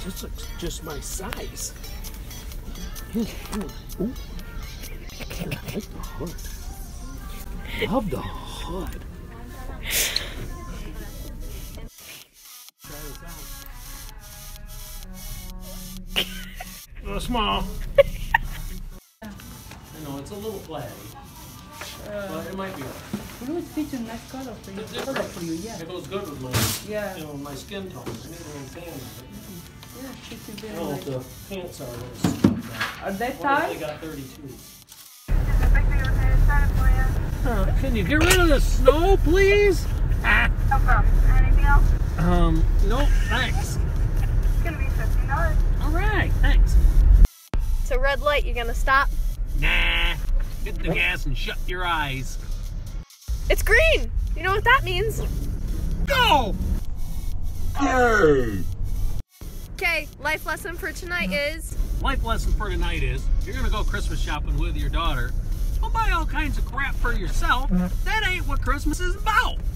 This looks just my size. Ooh. I like the hood. Love the hood. A little small. I know it's a little flatty, but it might be alright. Blue is such a nice color for you. It's different For you, yeah. It goes good with my, you know, my skin tone. I'm tan. Yeah, fits you I very don't know if nice. the pants are what Are they What if tight? they got 32? Can you get rid of the snow, please? No problem. Anything else? No, thanks. It's gonna be $15. All right, thanks. So red light, you gonna stop? Nah, hit the gas and shut your eyes. It's green! You know what that means? Go! Okay, life lesson for tonight is... Life lesson for tonight is, if you're gonna go Christmas shopping with your daughter, don't buy all kinds of crap for yourself. That ain't what Christmas is about.